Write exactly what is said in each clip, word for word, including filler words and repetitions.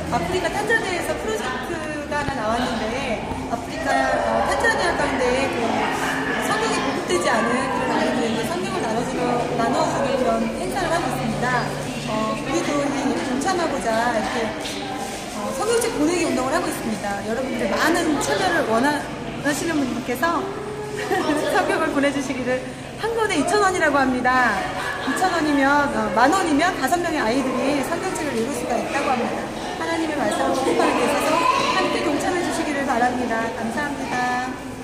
아프리카 탄자니아에서 프로젝트가 하나 나왔는데 아프리카 어, 탄자니아 가운데 그 성경이 보급되지 않은 그런 아이들에게 성경을 나눠주는, 나눠주는 그런 행사를 하고 있습니다. 어, 우리도 이 동참하고자 이렇게 어, 성경책 보내기 운동을 하고 있습니다. 여러분들의 많은 참여를 원하시는 분들께서 성경을 보내주시기를 한 권에 이천 원이라고 합니다. 이천 원이면 어, 만 원이면 다섯 명의 아이들이 성경책을 읽을 수가 있다고 합니다. 하나님의 말씀을 공부하는 데 있어서 함께 동참해 주시기를 바랍니다. 감사합니다.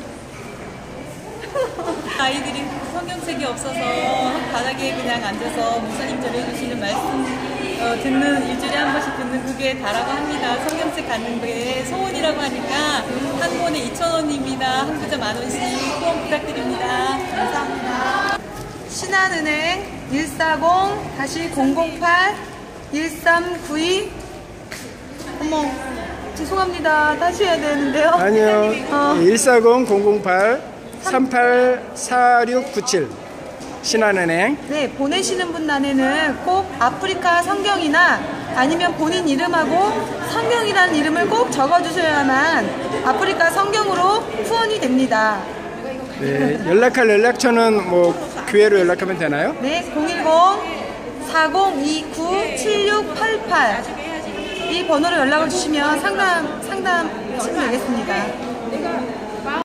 아이들이 성경책이 없어서 바닥에 그냥 앉아서 목사님 전해주시는 말씀 어, 듣는, 일주일에 한 번씩 듣는 그게 다라고 합니다. 성경책 갖는 게 소원이라고 하니까 한 권에 이천 원입니다. 한 부자 만 원씩 후원 부탁드립니다. 감사합니다. 신한은행 일사공 공공팔 일삼구이. 어머, 죄송합니다. 다시 해야 되는데요. 아니요. 어. 일사공 공공팔 삼팔사육구칠 신한은행. 네, 보내시는 분 안에는 꼭 아프리카 성경이나 아니면 본인 이름하고 성경이라는 이름을 꼭 적어주셔야만 아프리카 성경으로 후원이 됩니다. 네, 연락할 연락처는 뭐 교회로 연락하면 되나요? 네, 공일공 사공이구 칠육팔팔 이 번호로 연락을 주시면 상담, 상담 시면 되겠습니다.